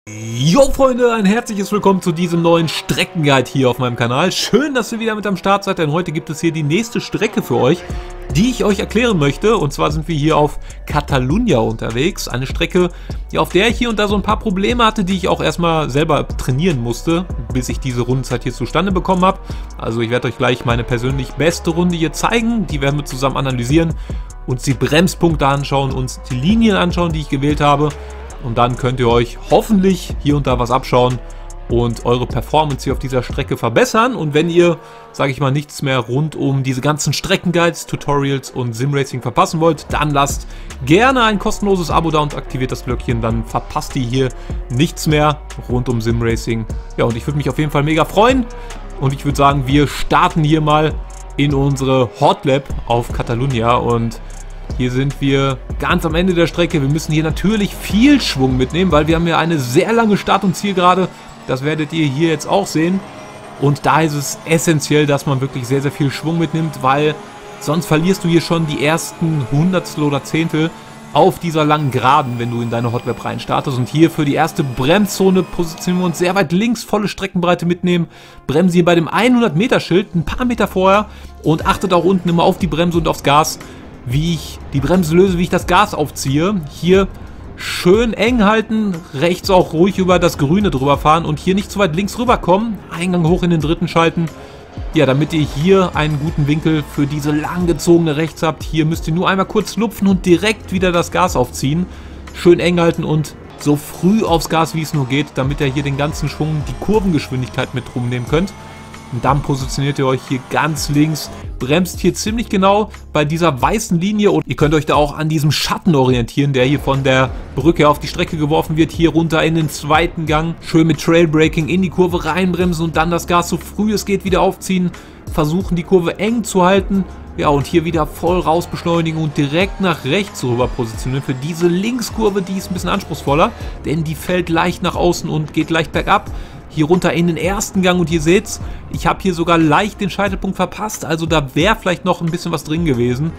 Jo Freunde, ein herzliches Willkommen zu diesem neuen Streckenguide hier auf meinem Kanal. Schön, dass ihr wieder mit am Start seid, denn heute gibt es hier die nächste Strecke für euch, die ich euch erklären möchte. Und zwar sind wir hier auf Catalunya unterwegs. Eine Strecke, auf der ich hier und da so ein paar Probleme hatte, die ich auch erstmal selber trainieren musste, bis ich diese Rundenzeit hier zustande bekommen habe. Also ich werde euch gleich meine persönlich beste Runde hier zeigen. Die werden wir zusammen analysieren, uns die Bremspunkte anschauen, uns die Linien anschauen, die ich gewählt habe. Und dann könnt ihr euch hoffentlich hier und da was abschauen und eure Performance hier auf dieser Strecke verbessern. Und wenn ihr, sage ich mal, nichts mehr rund um diese ganzen Streckenguides, Tutorials und Simracing verpassen wollt, dann lasst gerne ein kostenloses Abo da und aktiviert das Glöckchen. Dann verpasst ihr hier nichts mehr rund um Simracing. Ja, und ich würde mich auf jeden Fall mega freuen. Und ich würde sagen, wir starten hier mal in unsere Hot Lap auf Catalunya. Und hier sind wir ganz am Ende der Strecke. Wir müssen hier natürlich viel Schwung mitnehmen, weil wir haben ja eine sehr lange Start- und Zielgerade. Das werdet ihr hier jetzt auch sehen. Und da ist es essentiell, dass man wirklich sehr, sehr viel Schwung mitnimmt, weil sonst verlierst du hier schon die ersten Hundertstel oder Zehntel auf dieser langen Geraden, wenn du in deine Hot Lap rein startest. Und hier für die erste Bremszone positionieren wir uns sehr weit links, volle Streckenbreite mitnehmen. Bremsen hier bei dem 100-Meter-Schild ein paar Meter vorher und achtet auch unten immer auf die Bremse und aufs Gas, wie ich die Bremse löse, wie ich das Gas aufziehe. Hier schön eng halten, rechts auch ruhig über das Grüne drüber fahren und hier nicht zu weit links rüber kommen. Eingang hoch in den dritten schalten. Ja, damit ihr hier einen guten Winkel für diese langgezogene rechts habt. Hier müsst ihr nur einmal kurz lupfen und direkt wieder das Gas aufziehen. Schön eng halten und so früh aufs Gas, wie es nur geht, damit ihr hier den ganzen Schwung, die Kurvengeschwindigkeit mit rumnehmen könnt. Und dann positioniert ihr euch hier ganz links, bremst hier ziemlich genau bei dieser weißen Linie und ihr könnt euch da auch an diesem Schatten orientieren, der hier von der Brücke auf die Strecke geworfen wird. Hier runter in den zweiten Gang, schön mit Trailbraking in die Kurve reinbremsen und dann das Gas so früh es geht wieder aufziehen. Versuchen die Kurve eng zu halten. Ja, und hier wieder voll raus beschleunigen und direkt nach rechts rüber positionieren. Für diese Linkskurve, die ist ein bisschen anspruchsvoller, denn die fällt leicht nach außen und geht leicht bergab. Hier runter in den ersten Gang und ihr seht's, ich habe hier sogar leicht den Scheitelpunkt verpasst, also da wäre vielleicht noch ein bisschen was drin gewesen.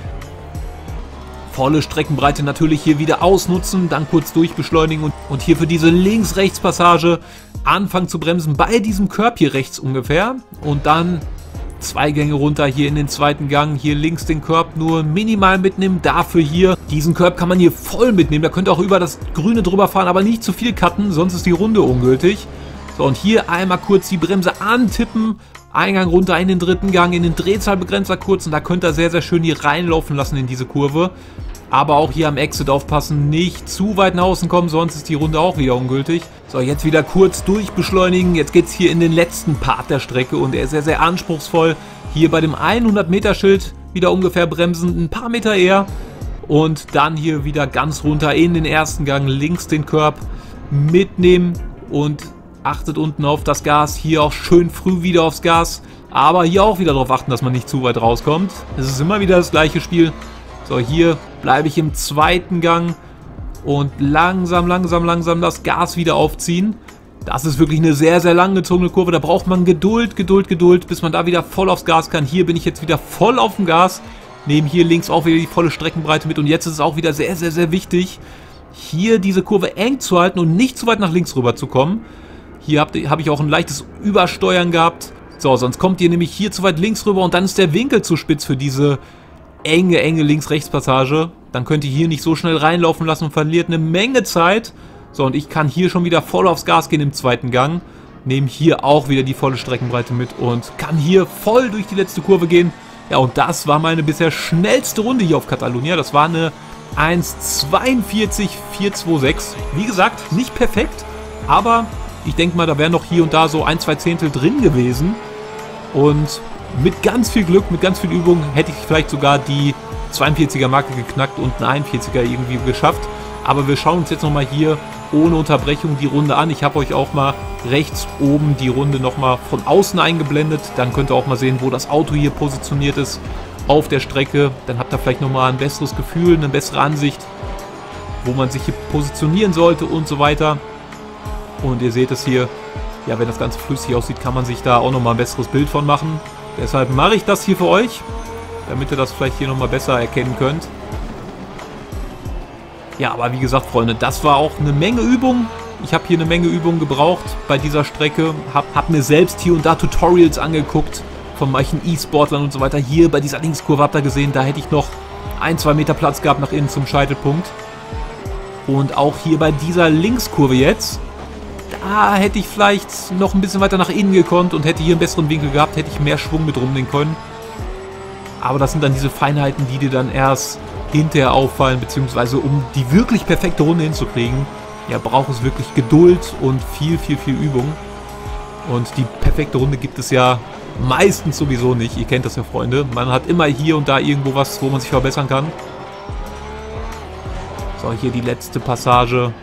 Volle Streckenbreite natürlich hier wieder ausnutzen, dann kurz durchbeschleunigen und hier für diese Links-Rechts-Passage anfangen zu bremsen bei diesem Curb hier rechts ungefähr und dann 2 Gänge runter hier in den zweiten Gang, hier links den Curb nur minimal mitnehmen, dafür hier, diesen Curb kann man hier voll mitnehmen, da könnt ihr auch über das Grüne drüber fahren, aber nicht zu viel cutten, sonst ist die Runde ungültig. So, und hier einmal kurz die Bremse antippen, Eingang runter in den dritten Gang, in den Drehzahlbegrenzer kurz und da könnt ihr sehr, sehr schön hier reinlaufen lassen in diese Kurve. Aber auch hier am Exit aufpassen, nicht zu weit nach außen kommen, sonst ist die Runde auch wieder ungültig. So, jetzt wieder kurz durchbeschleunigen, jetzt geht es hier in den letzten Part der Strecke und er ist sehr, sehr anspruchsvoll. Hier bei dem 100-Meter-Schild wieder ungefähr bremsen, ein paar Meter eher und dann hier wieder ganz runter in den ersten Gang, links den Curb mitnehmen und achtet unten auf das Gas, hier auch schön früh wieder aufs Gas, aber hier auch wieder darauf achten, dass man nicht zu weit rauskommt. Es ist immer wieder das gleiche Spiel. So, hier bleibe ich im zweiten Gang und langsam das Gas wieder aufziehen. Das ist wirklich eine sehr, sehr lang gezogene Kurve, da braucht man Geduld, bis man da wieder voll aufs Gas kann. Hier bin ich jetzt wieder voll auf dem Gas, nehme hier links auch wieder die volle Streckenbreite mit und jetzt ist es auch wieder sehr, sehr wichtig, hier diese Kurve eng zu halten und nicht zu weit nach links rüber zu kommen. Hier habe ich auch ein leichtes Übersteuern gehabt. So, sonst kommt ihr nämlich hier zu weit links rüber und dann ist der Winkel zu spitz für diese enge Links-Rechts-Passage. Dann könnt ihr hier nicht so schnell reinlaufen lassen und verliert eine Menge Zeit. So, und ich kann hier schon wieder voll aufs Gas gehen im zweiten Gang. Nehme hier auch wieder die volle Streckenbreite mit und kann hier voll durch die letzte Kurve gehen. Ja, und das war meine bisher schnellste Runde hier auf Catalunya. Das war eine 1:42,426. Wie gesagt, nicht perfekt, aber ich denke mal, da wären noch hier und da so 1, 2 Zehntel drin gewesen. Und mit ganz viel Glück, mit ganz viel Übung hätte ich vielleicht sogar die 42er-Marke geknackt und einen 41er irgendwie geschafft. Aber wir schauen uns jetzt nochmal hier ohne Unterbrechung die Runde an. Ich habe euch auch mal rechts oben die Runde nochmal von außen eingeblendet. Dann könnt ihr auch mal sehen, wo das Auto hier positioniert ist auf der Strecke. Dann habt ihr vielleicht nochmal ein besseres Gefühl, eine bessere Ansicht, wo man sich hier positionieren sollte und so weiter. Und ihr seht es hier, ja, wenn das Ganze flüssig aussieht, kann man sich da auch nochmal ein besseres Bild von machen. Deshalb mache ich das hier für euch, damit ihr das vielleicht hier nochmal besser erkennen könnt. Ja, aber wie gesagt, Freunde, das war auch eine Menge Übung. Ich habe hier eine Menge Übungen gebraucht bei dieser Strecke. Hab mir selbst hier und da Tutorials angeguckt von manchen E-Sportlern und so weiter. Hier bei dieser Linkskurve habt ihr gesehen, da hätte ich noch 1-2 Meter Platz gehabt nach innen zum Scheitelpunkt. Und auch hier bei dieser Linkskurve jetzt, da hätte ich vielleicht noch ein bisschen weiter nach innen gekonnt und hätte hier einen besseren Winkel gehabt, hätte ich mehr Schwung mit rumnehmen können. Aber das sind dann diese Feinheiten, die dir dann erst hinterher auffallen, beziehungsweise um die wirklich perfekte Runde hinzukriegen, ja, braucht es wirklich Geduld und viel Übung. Und die perfekte Runde gibt es ja meistens sowieso nicht. Ihr kennt das ja, Freunde. Man hat immer hier und da irgendwo was, wo man sich verbessern kann. So, hier die letzte Passage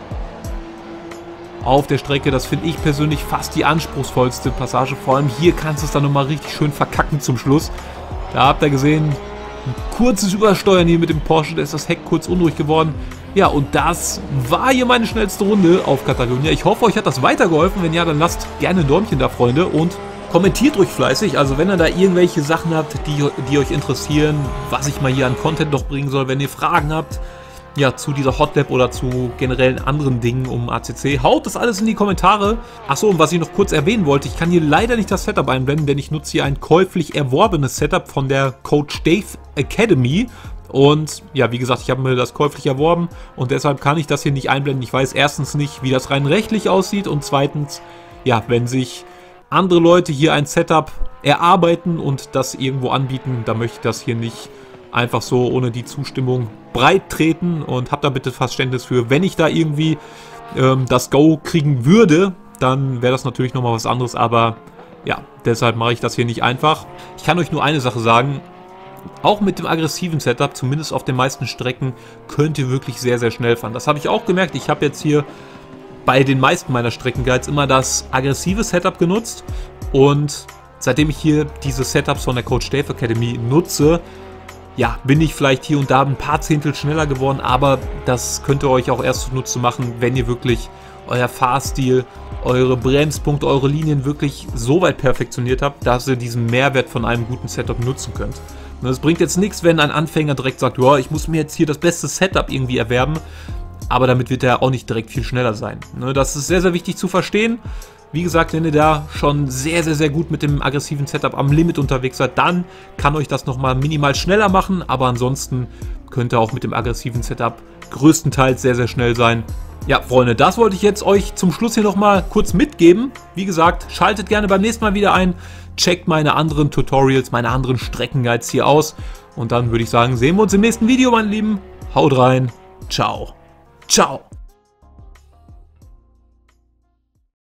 auf der Strecke. Das finde ich persönlich fast die anspruchsvollste Passage. Vor allem hier kannst du es dann nochmal richtig schön verkacken zum Schluss. Da habt ihr gesehen, ein kurzes Übersteuern hier mit dem Porsche. Da ist das Heck kurz unruhig geworden. Ja, und das war hier meine schnellste Runde auf Katalunya. Ich hoffe, euch hat das weitergeholfen. Wenn ja, dann lasst gerne ein Däumchen da, Freunde. Und kommentiert ruhig fleißig. Also wenn ihr da irgendwelche Sachen habt, die euch interessieren, was ich mal hier an Content noch bringen soll, wenn ihr Fragen habt, ja, zu dieser Hotlap oder zu generellen anderen Dingen um ACC, haut das alles in die Kommentare. Achso, und was ich noch kurz erwähnen wollte, ich kann hier leider nicht das Setup einblenden, denn ich nutze hier ein käuflich erworbenes Setup von der Coach Dave Academy. Und ja, wie gesagt, ich habe mir das käuflich erworben und deshalb kann ich das hier nicht einblenden. Ich weiß erstens nicht, wie das rein rechtlich aussieht und zweitens, ja, wenn sich andere Leute hier ein Setup erarbeiten und das irgendwo anbieten, dann möchte ich das hier nicht einfach so ohne die Zustimmung breit treten und habt da bitte Verständnis für. Wenn ich da irgendwie das Go kriegen würde, dann wäre das natürlich nochmal was anderes, aber ja, deshalb mache ich das hier nicht einfach. Ich kann euch nur eine Sache sagen, auch mit dem aggressiven Setup, zumindest auf den meisten Strecken, könnt ihr wirklich sehr schnell fahren. Das habe ich auch gemerkt. Ich habe jetzt hier bei den meisten meiner Streckenguides immer das aggressive Setup genutzt und seitdem ich hier diese Setups von der Coach Dave Academy nutze, ja, bin ich vielleicht hier und da ein paar Zehntel schneller geworden, aber das könnt ihr euch auch erst zunutze machen, wenn ihr wirklich euer Fahrstil, eure Bremspunkte, eure Linien wirklich so weit perfektioniert habt, dass ihr diesen Mehrwert von einem guten Setup nutzen könnt. Es bringt jetzt nichts, wenn ein Anfänger direkt sagt, ja, ich muss mir jetzt hier das beste Setup irgendwie erwerben, aber damit wird er auch nicht direkt viel schneller sein. Das ist sehr wichtig zu verstehen. Wie gesagt, wenn ihr da schon sehr gut mit dem aggressiven Setup am Limit unterwegs seid, dann kann euch das nochmal minimal schneller machen, aber ansonsten könnt ihr auch mit dem aggressiven Setup größtenteils sehr schnell sein. Ja, Freunde, das wollte ich jetzt euch zum Schluss hier nochmal kurz mitgeben. Wie gesagt, schaltet gerne beim nächsten Mal wieder ein, checkt meine anderen Tutorials, meine anderen Streckenguides hier aus und dann würde ich sagen, sehen wir uns im nächsten Video, meine Lieben. Haut rein, ciao. Ciao.